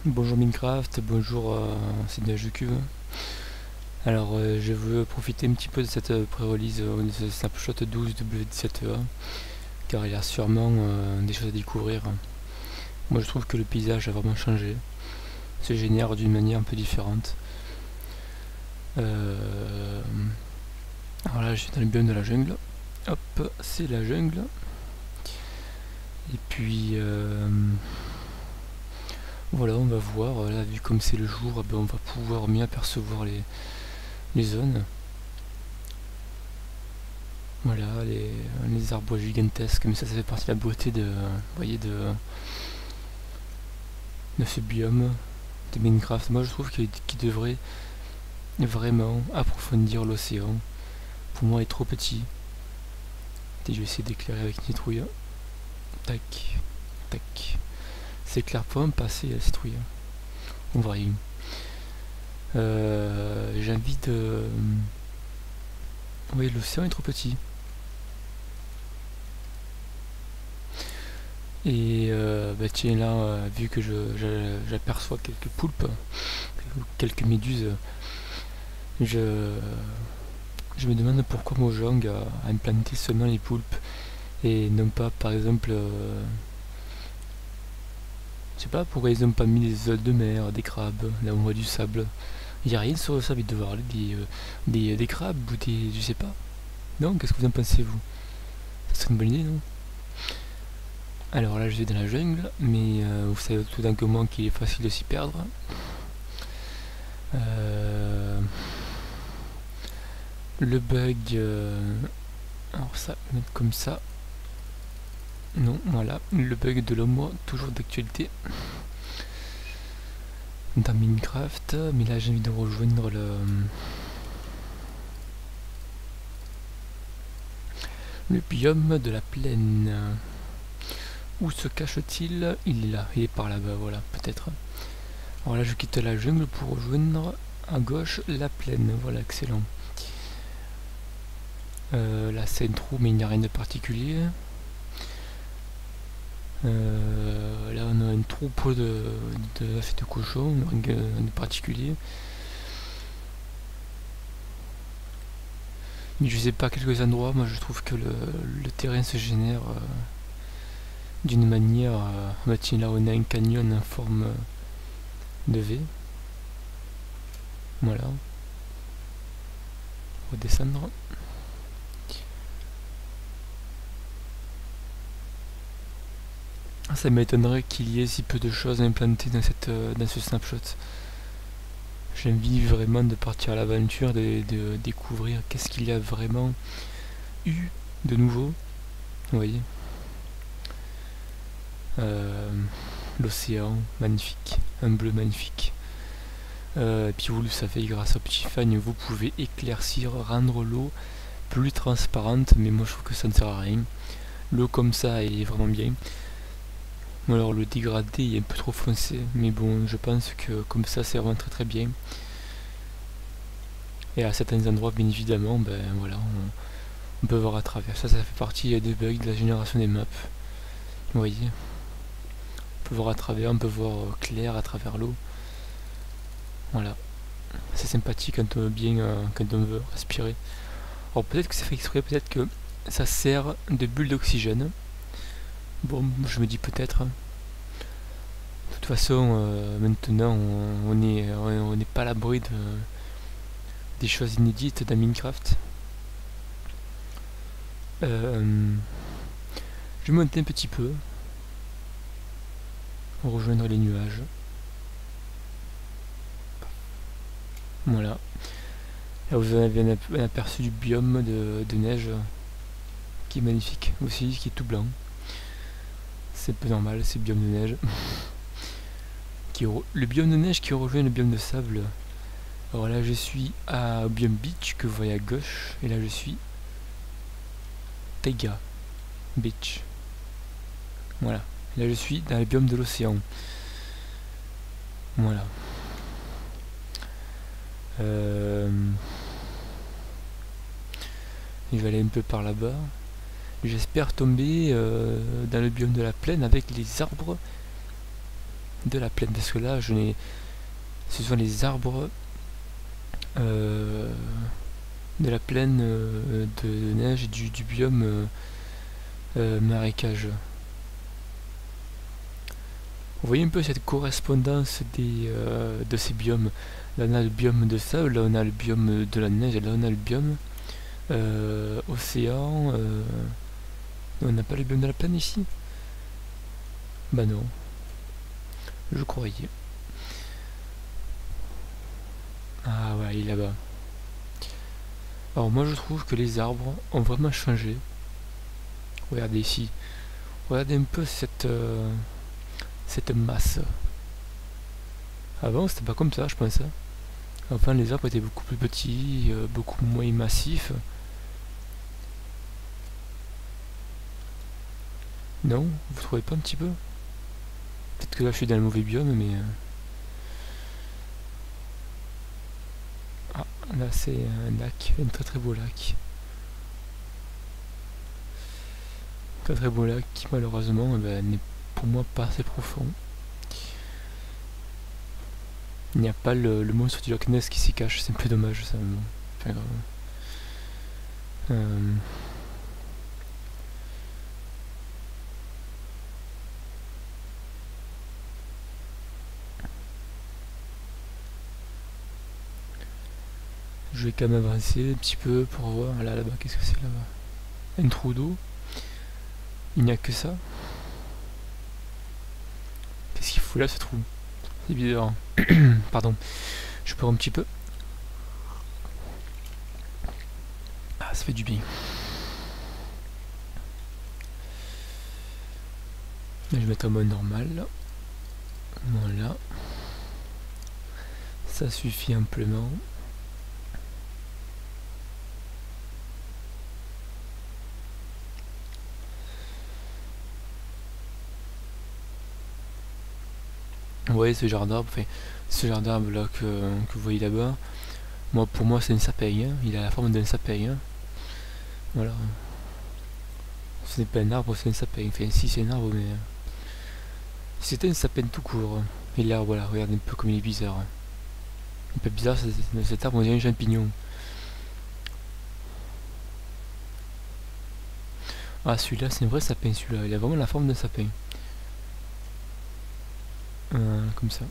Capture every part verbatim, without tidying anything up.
Bonjour Minecraft, bonjour euh, c'est NageCube. Alors euh, je veux profiter un petit peu de cette euh, pré-release euh, de ce snapshot douze W dix-sept E A car il y a sûrement euh, des choses à découvrir. Moi je trouve que le paysage a vraiment changé, se génère d'une manière un peu différente. Euh, alors là je suis dans le biome de la jungle, hop c'est la jungle. Et puis euh, voilà, on va voir, là vu comme c'est le jour, eh ben, on va pouvoir mieux apercevoir les, les zones. Voilà, les, les arbres gigantesques, mais ça, ça fait partie de la beauté de, vous voyez, de, de ce biome de Minecraft. Moi, je trouve qu'il qu'il devrait vraiment approfondir l'océan. Pour moi, il est trop petit. Et je vais essayer d'éclairer avec une citrouille. Tac, tac. C'est clair pour me passer la citrouille. On va rien. Euh, J'ai envie de... Oui, l'océan est trop petit. Et euh, bah tiens là, euh, vu que j'aperçois quelques poulpes, quelques méduses, je, je me demande pourquoi Mojang a, a implanté seulement les poulpes et non pas par exemple, euh, je sais pas pourquoi ils n'ont pas mis des œufs de mer, des crabes, là on voit du sable. Il n'y a rien sur le sable de voir des, euh, des, des crabes ou des, je sais pas. Non, qu'est-ce que vous en pensez vous? Ça serait une bonne idée, non? Alors là je vais dans la jungle, mais euh, vous savez tout d'un moment qu'il est facile de s'y perdre. Euh, le bug, euh, alors ça, mettre comme ça. Non, voilà, le bug de l'homme, toujours d'actualité dans Minecraft, mais là j'ai envie de rejoindre le... le biome de la plaine. Où se cache-t-il? Il est là, il est par là-bas, voilà, peut-être. Alors là je quitte la jungle pour rejoindre à gauche la plaine, voilà, excellent. Euh, là c'est un trou mais il n'y a rien de particulier. Euh, là on a un troupeau de, de, de cochons, rien de particulier. Mais je sais pas, à quelques endroits, moi je trouve que le, le terrain se génère euh, d'une manière... Euh, bah tiens, là on a un canyon en forme de V. Voilà. Redescendre. Ça m'étonnerait qu'il y ait si peu de choses implantées dans, cette, dans ce snapshot. J'ai envie vraiment de partir à l'aventure, de, de découvrir qu'est-ce qu'il y a vraiment eu de nouveau. Vous voyez, euh, l'océan, magnifique, un bleu magnifique. Euh, et puis vous le savez, grâce au petit fan, vous pouvez éclaircir, rendre l'eau plus transparente, mais moi je trouve que ça ne sert à rien. L'eau comme ça est vraiment bien. Alors le dégradé est un peu trop foncé, mais bon, je pense que comme ça c'est vraiment très très bien. Et à certains endroits, bien évidemment, ben voilà, on, on peut voir à travers. Ça, ça fait partie des bugs de la génération des maps. Vous voyez, on peut voir à travers, on peut voir clair à travers l'eau. Voilà, c'est sympathique quand on veut bien, euh, quand on veut respirer. Alors peut-être que c'est fait exprès, peut-être que ça sert de bulle d'oxygène. Bon, je me dis peut-être. De toute façon, euh, maintenant, on, on est, on n'est pas à l'abri de des choses inédites dans Minecraft. Euh, je vais monter un petit peu pour rejoindre les nuages. Voilà. Là vous avez un aperçu du biome de, de neige qui est magnifique aussi, qui est tout blanc. C'est peu normal, c'est le biome de neige. qui le biome de neige qui rejoint le biome de sable. Alors là je suis à biome beach que vous voyez à gauche, et là je suis Taiga Beach. Voilà. Et là je suis dans le biome de l'océan. Voilà. Euh... Je vais aller un peu par là-bas. J'espère tomber euh, dans le biome de la plaine avec les arbres de la plaine, parce que là je n'ai, ce sont les arbres euh, de la plaine euh, de neige et du, du biome euh, euh, marécage. Vous voyez un peu cette correspondance des, euh, de ces biomes. Là on a le biome de sable, là on a le biome de la neige, et là on a le biome euh, océan. Euh, on n'a pas le biome de la plaine ici? Bah non, je croyais. Ah ouais, il est là-bas. Alors moi je trouve que les arbres ont vraiment changé. Regardez ici. Regardez un peu cette, euh, cette masse. Avant c'était pas comme ça, je pense. Enfin les arbres étaient beaucoup plus petits, euh, beaucoup moins massifs. Non, vous trouvez pas un petit peu? Peut-être que là je suis dans le mauvais biome, mais... Euh... Ah, là c'est un lac, un très très beau lac. Très très beau lac qui malheureusement eh ben, n'est pour moi pas assez profond. Il n'y a pas le, le monstre du Loch Ness qui s'y cache, c'est un peu dommage ça. Enfin, grave. Euh... Je vais quand même avancer un petit peu pour voir. Là, là-bas, qu'est-ce que c'est là-bas? Un trou d'eau. Il n'y a que ça. Qu'est-ce qu'il fout là, ce trou? C'est bizarre. Pardon. Je peux un petit peu. Ah, ça fait du bien. Je vais mettre en mode normal. Voilà. Ça suffit amplement. Vous voyez ce genre d'arbre, enfin, ce genre d'arbre là que, que vous voyez là-bas, moi pour moi c'est un sapin, hein. Il a la forme d'un sapin. Hein. Voilà. Ce n'est pas un arbre, c'est un sapin. Enfin si c'est un arbre, mais c'était un sapin tout court. Et là voilà, regardez un peu comme il est bizarre. Un peu bizarre cet arbre, on dirait un champignon. Ah celui-là c'est un vrai sapin, celui-là, il a vraiment la forme d'un sapin. Euh, comme ça.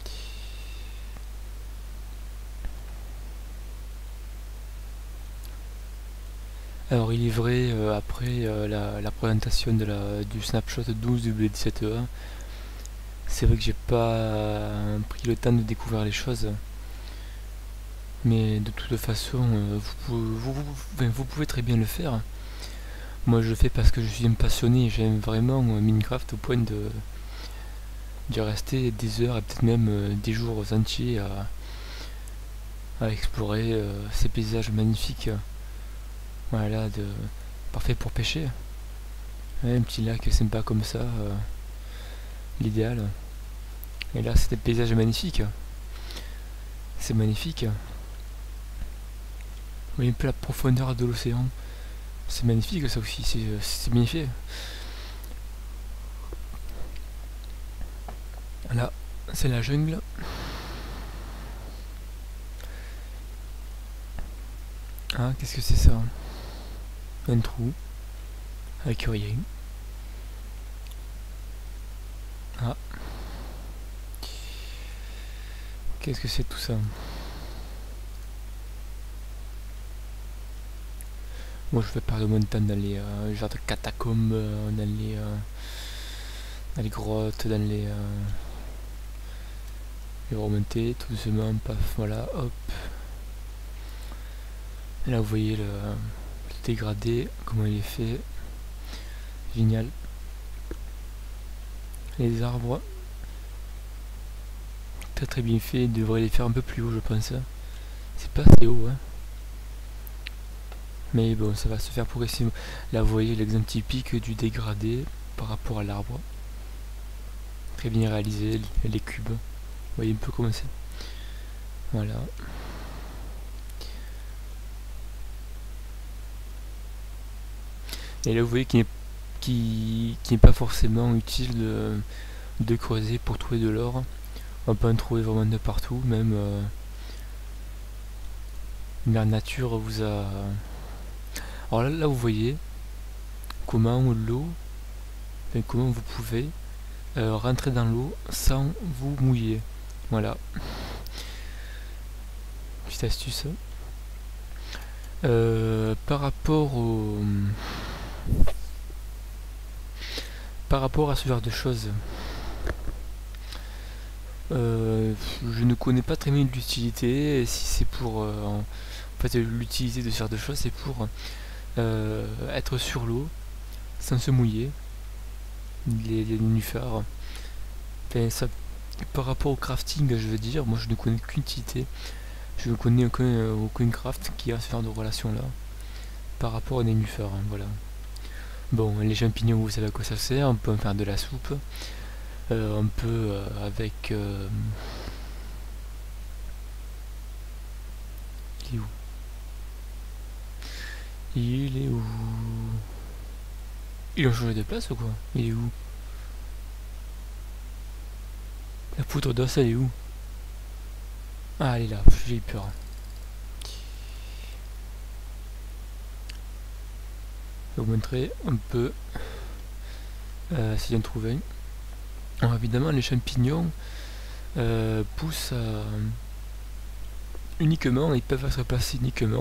Alors il est vrai, euh, après euh, la, la présentation de la, du snapshot douze du B dix-sept E un, c'est vrai que j'ai pas euh, pris le temps de découvrir les choses. Mais de toute façon, euh, vous, vous, vous, vous, vous pouvez très bien le faire. Moi je le fais parce que je suis un passionné, j'aime vraiment euh, Minecraft au point de, de rester des heures et peut-être même euh, des jours entiers à, à explorer euh, ces paysages magnifiques. Voilà, de, parfait pour pêcher. Ouais, un petit lac sympa comme ça, euh, l'idéal. Et là c'est des paysages magnifiques. C'est magnifique. Vous voyez un peu la profondeur de l'océan. C'est magnifique ça aussi, c'est bien fait. Là, c'est la jungle. Ah, qu'est-ce que c'est ça? Un trou. Avec rien. Ah. Qu'est-ce que c'est tout ça? Moi je vais pas de montagne dans les euh, genre de catacombes, euh, dans les euh, dans les grottes, dans les euh, je vais remonter tout doucement, paf, voilà, hop. Et là vous voyez le, le dégradé, comment il est fait. Génial. Les arbres. Très très bien fait, il devrait les faire un peu plus haut je pense. C'est pas assez haut hein. Mais bon, ça va se faire progressivement. Là, vous voyez l'exemple typique du dégradé par rapport à l'arbre. Très bien réalisé, les cubes. Vous voyez un peu comment c'est. Voilà. Et là, vous voyez qu'il n'est qui, qui n'est pas forcément utile de, de creuser pour trouver de l'or. On peut en trouver vraiment de partout, même euh, la nature vous a... Alors là, là vous voyez comment l'eau, enfin, comment vous pouvez euh, rentrer dans l'eau sans vous mouiller. Voilà. Petite astuce. Euh, par rapport au... Par rapport à ce genre de choses, euh, je ne connais pas très bien l'utilité. Si c'est pour... Euh, en fait, l'utilité de ce genre de choses, c'est pour euh, être sur l'eau, sans se mouiller. Les, les nénuphars. Enfin, ça, par rapport au crafting, je veux dire, moi je ne connais qu'une utilité. Je ne connais aucun, aucun craft qui a ce genre de relation là par rapport aux nénuphars, hein, voilà. Bon, les champignons, vous savez à quoi ça sert, on peut en faire de la soupe, euh, on peut euh, avec... Euh... Il est où? Il est où? Ils ont changé de place ou quoi? Il est où? La poudre d'os, elle est où? Ah, elle est là, j'ai eu peur. Je vais vous montrer un peu euh, si j'en trouve un. Alors évidemment, les champignons euh, poussent euh, uniquement, ils peuvent se placer uniquement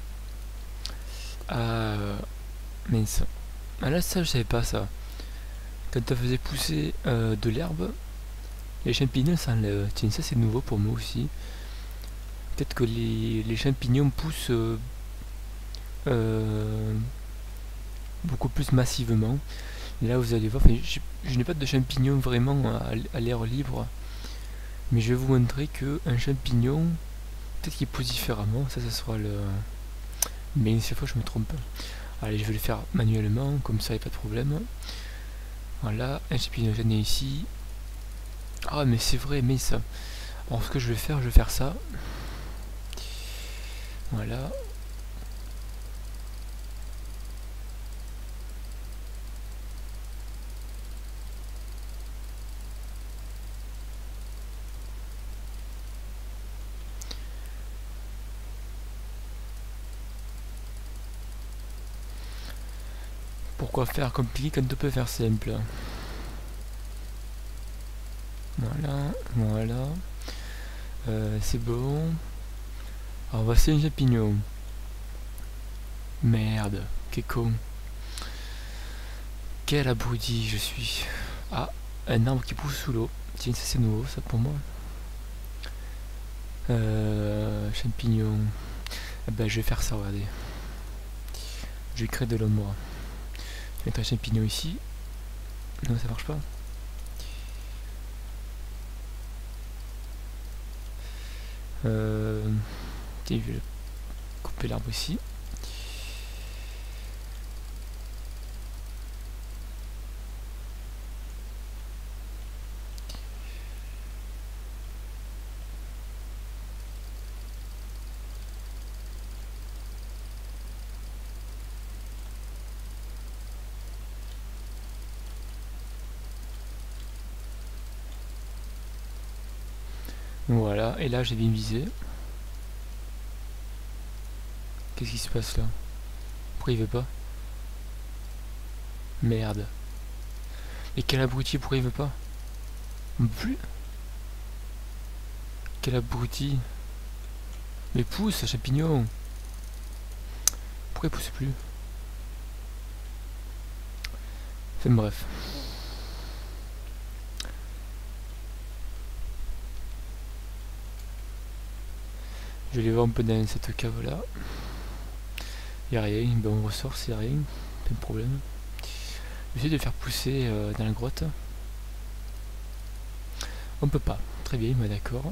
à... mince. Ah là, ça, je savais pas ça. Quand on faisait pousser euh, de l'herbe, les champignons s'enlèvent. Tiens, ça c'est nouveau pour moi aussi. Peut-être que les, les champignons poussent euh, euh, beaucoup plus massivement. Et là, vous allez voir, je, je n'ai pas de champignons vraiment à, à l'air libre. Mais je vais vous montrer que un champignon, peut-être qu'il pousse différemment. Ça, ça sera le... Mais cette fois, je me trompe. Allez, je vais le faire manuellement, comme ça, il n'y a pas de problème. Voilà, un champignon, j'en ai ici. Ah, mais c'est vrai, mais ça. Alors, ce que je vais faire, je vais faire ça. Voilà. Pourquoi faire compliqué quand on peut faire simple? Voilà, voilà. Euh, c'est bon. Alors voici un champignon. Merde, quel con. Quel abruti je suis. Ah, un arbre qui pousse sous l'eau. Tiens, ça c'est nouveau, ça pour moi. Euh, champignon. Ah ben, je vais faire ça, regardez. Je vais créer de l'ombre. Je vais mettre un champignon ici. Non, ça marche pas. Euh, tiens, je vais couper l'arbre ici. Voilà, et là j'ai bien visé. Qu'est-ce qui se passe là? Pourquoi il veut pas? Merde. Et quel abruti, pourquoi il veut pas? Plus. Quel abruti. Mais pousse, champignon. Pourquoi il pousse plus? Enfin bref. Je vais aller voir un peu dans cette cave là. Il n'y a rien, ben on ressort, c'est rien, pas de problème. J'essaie de faire pousser euh, dans la grotte. On peut pas, très bien, mais d'accord.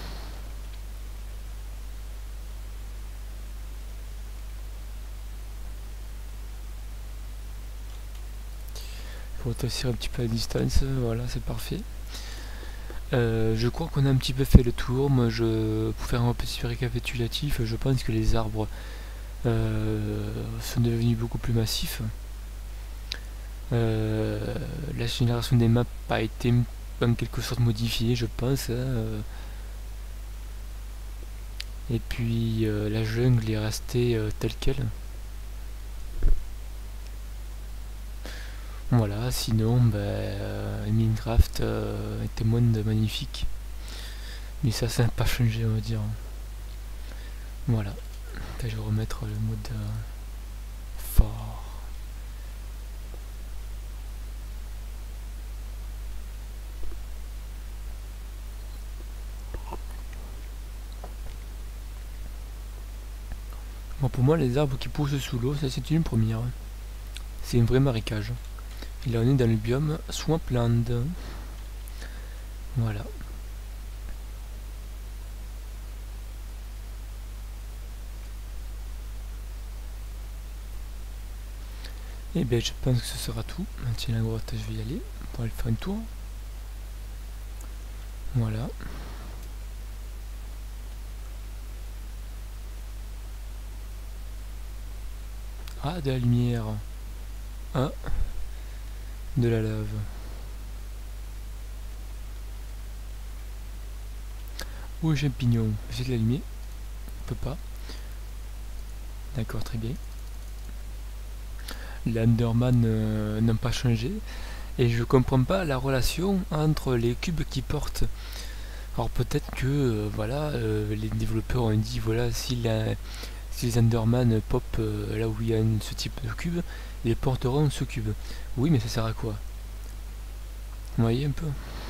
Il faut rétrécir un petit peu la distance, voilà, c'est parfait. Euh, je crois qu'on a un petit peu fait le tour. Moi, je, pour faire un petit récapitulatif, je pense que les arbres euh, sont devenus beaucoup plus massifs. Euh, la génération des maps a été en quelque sorte modifié, je pense. Hein, euh. Et puis euh, la jungle est restée euh, telle quelle. Voilà, sinon ben, euh, Minecraft euh, était moins de magnifique. Mais ça, ça n'a pas changé, on va dire. Voilà. Là, je vais remettre le mode euh, fort. Bon, pour moi, les arbres qui poussent sous l'eau, ça c'est une première. C'est un vrai marécage. Et là, on est dans le biome Swampland. Voilà. Et bien, je pense que ce sera tout. Tiens, la grotte, je vais y aller pour aller faire un tour. Voilà. Ah, de la lumière. Ah, de la lave. Où est le champignon? J'ai de l'allumer. On peut pas. D'accord, très bien. Les Enderman euh, n'ont pas changé. Et je comprends pas la relation entre les cubes qui portent. Alors peut-être que euh, voilà, euh, les développeurs ont dit voilà, si, la, si les Enderman pop euh, là où il y a une, ce type de cube, ils porteront ce cube. Oui, mais ça sert à quoi? Vous voyez un peu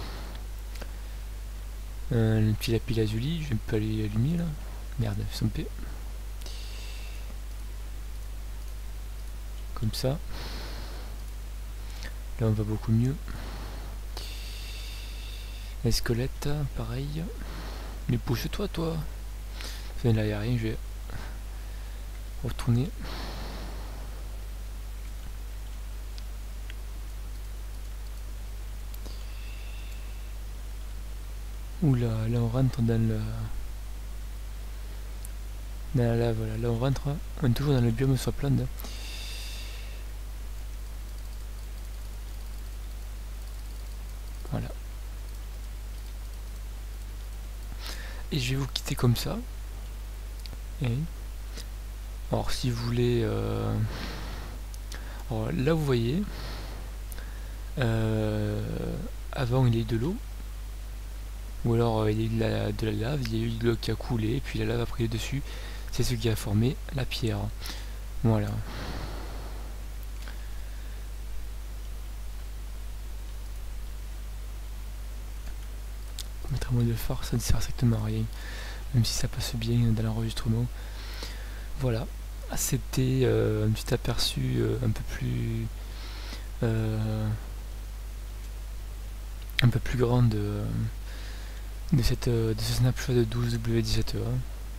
euh, le petit lapis lazuli, je vais pas aller allumer là. Merde, ils sont P. Comme ça. Là on va beaucoup mieux. Les squelettes, pareil. Mais pousse-toi, toi. Là, il n'y a rien, je vais retourner. Oula, là on rentre dans le... Dans la lave, voilà. Là on rentre, on est toujours dans le biome Swampland. Voilà. Et je vais vous quitter comme ça. Et... Alors si vous voulez... Euh... Alors, là vous voyez... Euh... Avant il y a eu de l'eau. Ou alors euh, il y a eu de la, de la lave, il y a eu de l'eau qui a coulé, puis la lave a pris dessus. C'est ce qui a formé la pierre. Voilà. Mettre un mot de phare, ça ne sert strictement à rien. Même si ça passe bien dans l'enregistrement. Voilà. C'était euh, un petit aperçu euh, un peu plus... Euh, un peu plus grand de, de, cette, de ce snapshot de douze W dix-sept E.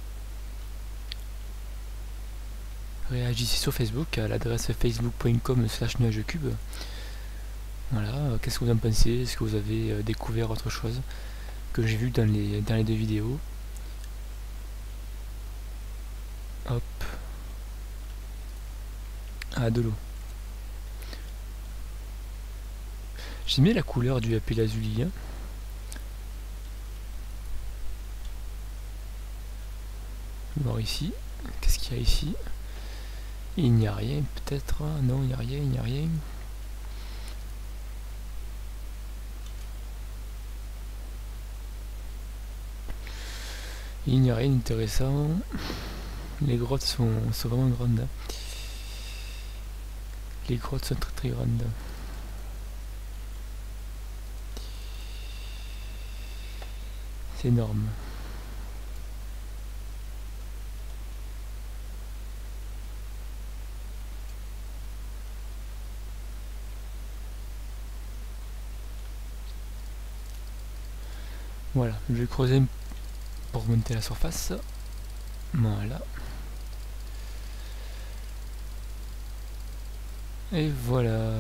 Réagissez sur Facebook à l'adresse facebook point com slash nuagecube. Voilà, qu'est-ce que vous en pensez? Est-ce que vous avez euh, découvert autre chose que j'ai vu dans les, dans les deux vidéos? Hop. Ah, de l'eau. J'aime bien la couleur du lapis lazuli. Hein. On va voir ici. Qu'est-ce qu'il y a ici? Il n'y a rien, peut-être. Non, il n'y a rien, il n'y a rien. Il n'y a rien d'intéressant. Les grottes sont, sont vraiment grandes. Les grottes sont très très grandes. C'est énorme. Voilà, je vais creuser pour monter à la surface. Voilà. Et voilà.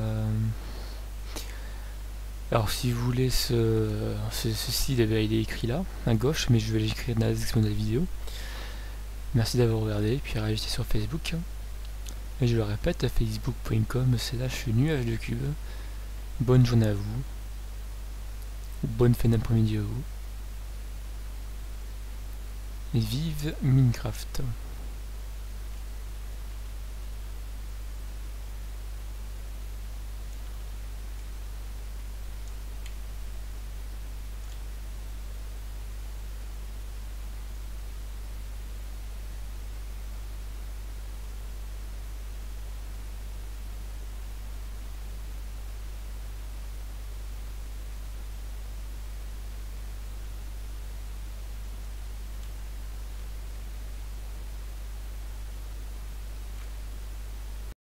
Alors si vous voulez ce, ce ceci, il est écrit là, à gauche, mais je vais l'écrire dans la description de la vidéo. Merci d'avoir regardé, puis réagissez sur Facebook. Et je le répète, facebook point com slash nuage de cube. Bonne journée à vous. bonne fin d'après-midi à vous. Et vive Minecraft.